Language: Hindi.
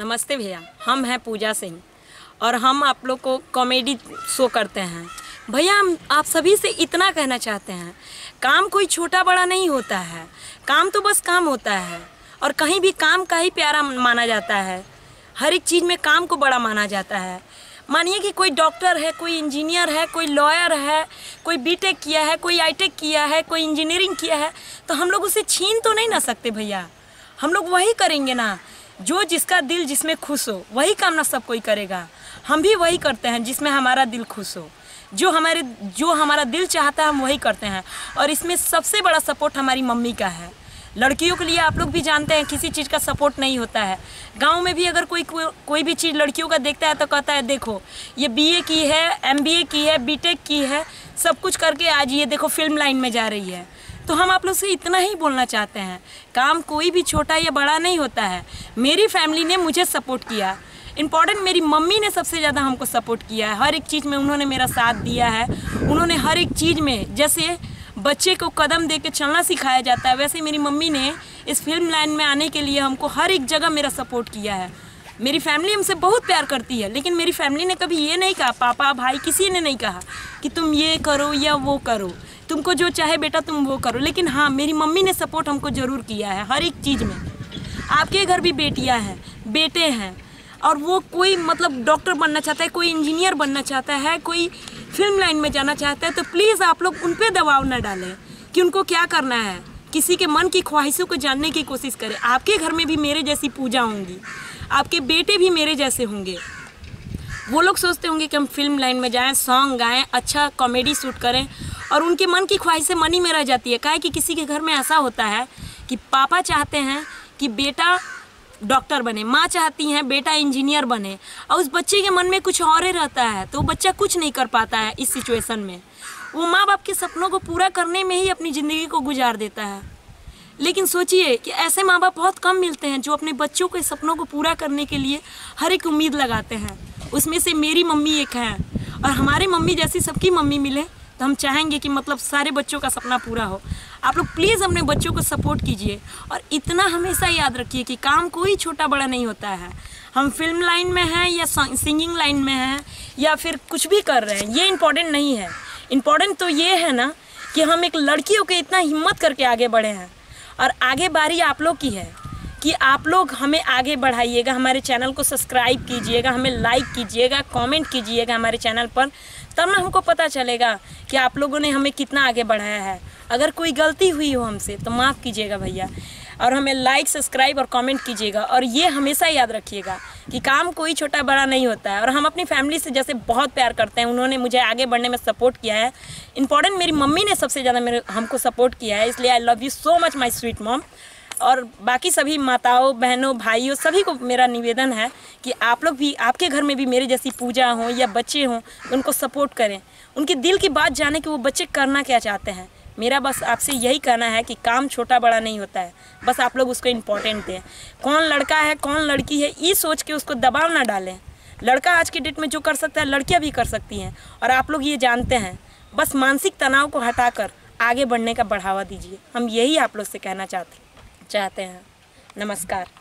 नमस्ते भैया, हम हैं पूजा सिंह और हम आप लोग को कॉमेडी शो करते हैं। भैया हम आप सभी से इतना कहना चाहते हैं, काम कोई छोटा बड़ा नहीं होता है, काम तो बस काम होता है और कहीं भी काम का ही प्यारा माना जाता है। हर एक चीज़ में काम को बड़ा माना जाता है। मानिए कि कोई डॉक्टर है, कोई इंजीनियर है, कोई लॉयर है, कोई बीटेक किया है, कोई आईटेक किया है, कोई इंजीनियरिंग किया है, तो हम लोग उसे छीन तो नहीं ना सकते भैया। हम लोग वही करेंगे ना जो जिसका दिल जिसमें खुश हो, वही काम ना सब कोई करेगा। हम भी वही करते हैं जिसमें हमारा दिल खुश हो, जो हमारा दिल चाहता है हम वही करते हैं। और इसमें सबसे बड़ा सपोर्ट हमारी मम्मी का है। लड़कियों के लिए आप लोग भी जानते हैं किसी चीज़ का सपोर्ट नहीं होता है। गांव में भी अगर कोई भी चीज़ लड़कियों का देखता है तो कहता है देखो ये बीए की है, एमबीए की है, बीटेक की है, सब कुछ करके आज ये देखो फिल्म लाइन में जा रही है। तो हम आप लोग से इतना ही बोलना चाहते हैं, काम कोई भी छोटा या बड़ा नहीं होता है। मेरी फैमिली ने मुझे सपोर्ट किया। इम्पॉर्टेंट मेरी मम्मी ने सबसे ज़्यादा हमको सपोर्ट किया है। हर एक चीज़ में उन्होंने मेरा साथ दिया है। उन्होंने हर एक चीज़ में, जैसे बच्चे को कदम दे के चलना सिखाया जाता है, वैसे मेरी मम्मी ने इस फिल्म लाइन में आने के लिए हमको हर एक जगह मेरा सपोर्ट किया है। मेरी फैमिली हमसे बहुत प्यार करती है, लेकिन मेरी फैमिली ने कभी ये नहीं कहा, पापा भाई किसी ने नहीं कहा कि तुम ये करो या वो करो, तुमको जो चाहे बेटा तुम वो करो। लेकिन हाँ, मेरी मम्मी ने सपोर्ट हमको ज़रूर किया है हर एक चीज़ में। आपके घर भी बेटियाँ हैं, बेटे हैं, और वो कोई मतलब डॉक्टर बनना चाहता है, कोई इंजीनियर बनना चाहता है, कोई फिल्म लाइन में जाना चाहता है, तो प्लीज़ आप लोग उन पर दबाव न डालें कि उनको क्या करना है। किसी के मन की ख्वाहिशों को जानने की कोशिश करें। आपके घर में भी मेरे जैसी पूजा होंगी, आपके बेटे भी मेरे जैसे होंगे। वो लोग सोचते होंगे कि हम फिल्म लाइन में जाएं, सॉन्ग गाएं, अच्छा कॉमेडी शूट करें, और उनके मन की ख्वाहिशें मन ही में रह जाती है। काहे कि किसी के घर में ऐसा होता है कि पापा चाहते हैं कि बेटा डॉक्टर बने, माँ चाहती हैं बेटा इंजीनियर बने, और उस बच्चे के मन में कुछ और ही रहता है, तो बच्चा कुछ नहीं कर पाता है। इस सिचुएशन में वो माँ बाप के सपनों को पूरा करने में ही अपनी ज़िंदगी को गुजार देता है। लेकिन सोचिए कि ऐसे माँ बाप बहुत कम मिलते हैं जो अपने बच्चों के सपनों को पूरा करने के लिए हर एक उम्मीद लगाते हैं। उसमें से मेरी मम्मी एक है, और हमारी मम्मी जैसी सबकी मम्मी मिले तो हम चाहेंगे कि मतलब सारे बच्चों का सपना पूरा हो। आप लोग प्लीज़ अपने बच्चों को सपोर्ट कीजिए, और इतना हमेशा याद रखिए कि काम कोई छोटा बड़ा नहीं होता है। हम फिल्म लाइन में हैं या सिंगिंग लाइन में हैं या फिर कुछ भी कर रहे हैं, ये इम्पोर्टेंट नहीं है। इम्पोर्टेंट तो ये है ना कि हम एक लड़कियों के इतना हिम्मत करके आगे बढ़े हैं, और आगे बारी आप लोग की है कि आप लोग हमें आगे बढ़ाइएगा। हमारे चैनल को सब्सक्राइब कीजिएगा, हमें लाइक कीजिएगा, कमेंट कीजिएगा हमारे चैनल पर, तब ना हमको पता चलेगा कि आप लोगों ने हमें कितना आगे बढ़ाया है। अगर कोई गलती हुई हो हमसे तो माफ़ कीजिएगा भैया, और हमें लाइक, सब्सक्राइब और कमेंट कीजिएगा। और ये हमेशा याद रखिएगा कि काम कोई छोटा बड़ा नहीं होता है, और हम अपनी फैमिली से जैसे बहुत प्यार करते हैं, उन्होंने मुझे आगे बढ़ने में सपोर्ट किया है। इम्पॉर्टेंट मेरी मम्मी ने सबसे ज़्यादा हमको सपोर्ट किया है, इसलिए I love you so much my sweet mom. और बाकी सभी माताओं, बहनों, भाइयों सभी को मेरा निवेदन है कि आप लोग भी, आपके घर में भी मेरे जैसी पूजा हो या बच्चे हों, उनको सपोर्ट करें। उनके दिल की बात जाने कि वो बच्चे करना क्या चाहते हैं। मेरा बस आपसे यही कहना है कि काम छोटा बड़ा नहीं होता है, बस आप लोग उसको इम्पोर्टेंट दें। कौन लड़का है कौन लड़की है ये सोच के उसको दबाव ना डालें। लड़का आज की डेट में जो कर सकता है लड़कियाँ भी कर सकती हैं, और आप लोग ये जानते हैं। बस मानसिक तनाव को हटाकर आगे बढ़ने का बढ़ावा दीजिए। हम यही आप लोग से कहना चाहते हैं। नमस्कार।